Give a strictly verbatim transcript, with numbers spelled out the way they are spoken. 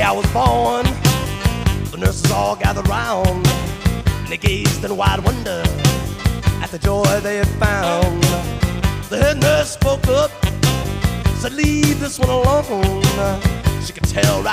I was born, the nurses all gathered round, and they gazed in wide wonder at the joy they had found. The head nurse spoke up, said, leave this one alone. She could tell right